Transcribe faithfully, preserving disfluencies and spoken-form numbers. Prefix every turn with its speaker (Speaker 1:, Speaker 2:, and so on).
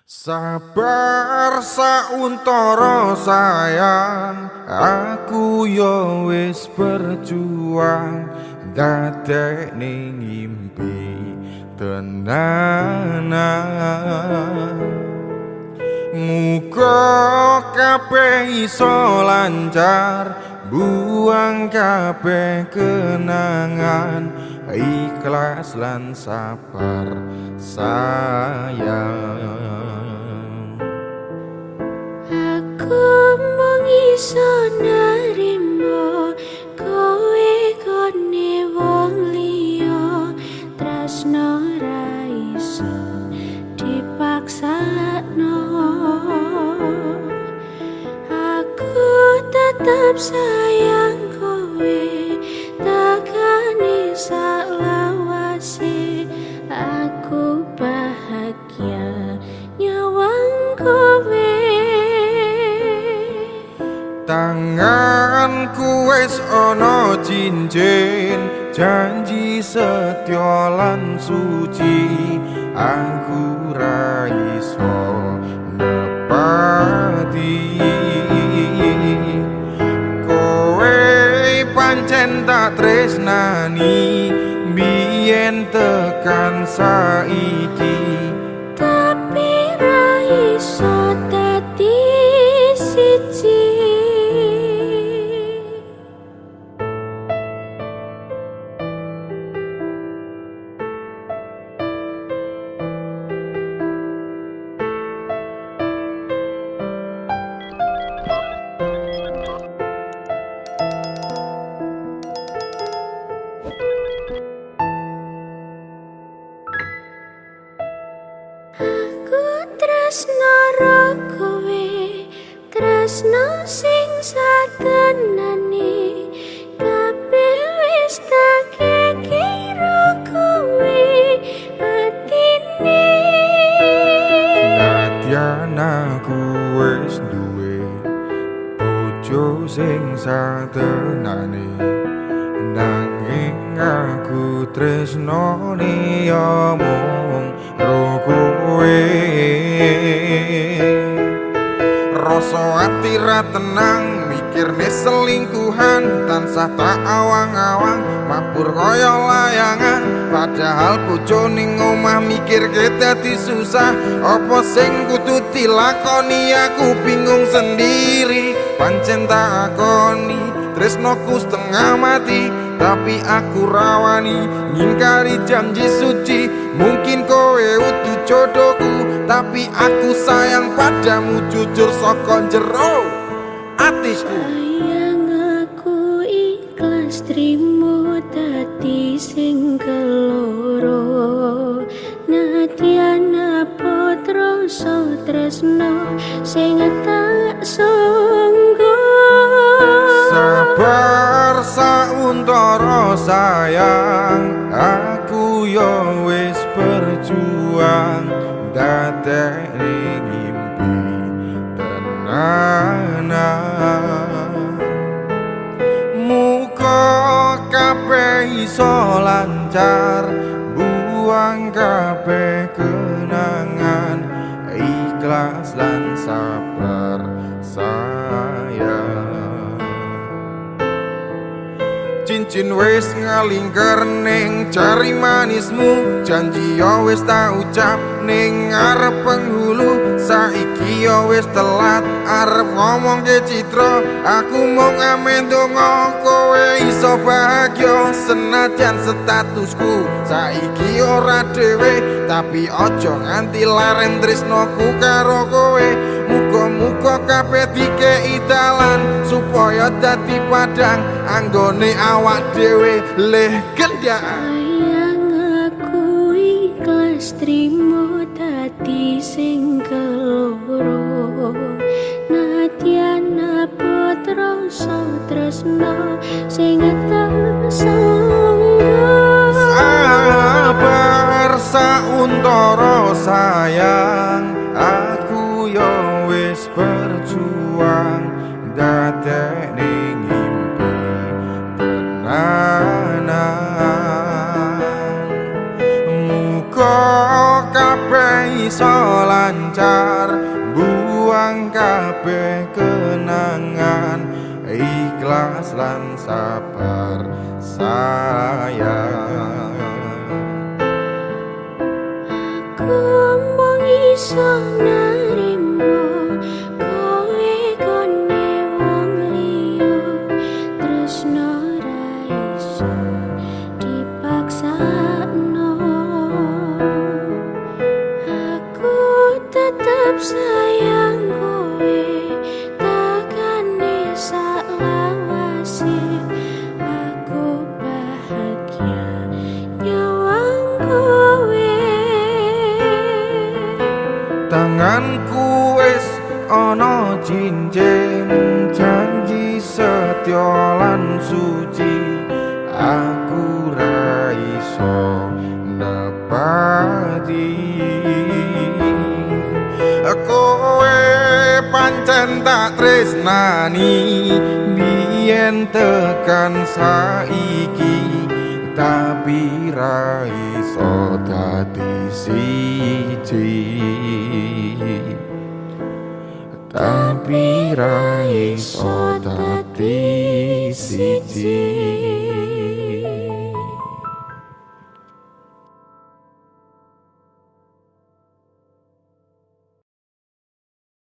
Speaker 1: Sabar sauntara sayang, aku yo wis berjuang dadekne ngimpi tenanan. Muga kabeh iso lancar, buang kabeh kenangan, ikhlas lan sabar sayang.
Speaker 2: Aku mung iso narimo kowe kone wong liya, tresno ra iso dipaksakno. Aku tetap sayang kowe, takane saklawase. Aku bahagia nyawang kowe.
Speaker 1: Tanganku wis ana cincin, janji setya lan suci. Aku ra iso nepati, kowe pancen tak tresnani biyen tekan saiki.
Speaker 2: Tapi ra iso dadi siji. Aku tresno karo kowe, tresno sing satenane. Kabeh wis tak kira kowe atine.
Speaker 1: Nadyan aku wis duwe bojo sing satenane, nanging aku tresnone ya mung karo kowe. Rasa ati ra tenang, mikirne selingkuhan, tansah tak awang-awang, mabur kaya layangan. Padahal bojo ning omah mikirke dadi susah, apa sing kudu dilakoni aku bingung sendiri. Pancen tak akoni tresnoku setengah mati, tapi aku rawani ngingkari janji suci. Mungkin kowe utuh jodohku, tapi aku sayang padamu jujur saka jero atisku.
Speaker 2: Sayang aku ikhlas trimo dadi sing keloro. Nadyan putra so tresno sing tak sanggo.
Speaker 1: Sabar sauntara sayang, aku yo wis berjuang dadekne ngimpi tenanan. Muga kabeh iso lancar, buang kabeh kenangan, ikhlas lan sabar sayang. Cincin wis ngalingker ning jari manismu, janji yo wis tak ucap ning arep penghulu. Saiki yo wis telat arep ngomong ke Citra, aku mung amen donga kowe iso bahagia. Senajan statusku saiki ora dhewe, tapi aja nganti laren tresnoku karo kowe. Muga-muga kabeh dikei dalan supaya dadi padang anggone awak dhewe leh kendaan.
Speaker 2: Sayang aku ikhlas trimo dadi sing keloro. Nadyan putra so tresno sing tak sanggo.
Speaker 1: Sabar sauntara sayang, aku yo wis berjuang dadekne ngimpi tenanan. Muga kabeh iso lan lancar, buang kabeh kenangan, ikhlas lan sabar sayang.
Speaker 2: Aku mung iso narimo kowe kone wong liya, tresno ra iso dipaksakno. Aku tetep sayang kowe, takane saklawase. Aku bahagia nyawang kowe.
Speaker 1: Tanganku wis ana cincin, janji setya lan suci. Aku ra iso nepati. Kowe pancen tak tresnani, biyen tekan saiki, tapi ra iso dadi siji, tapi ra iso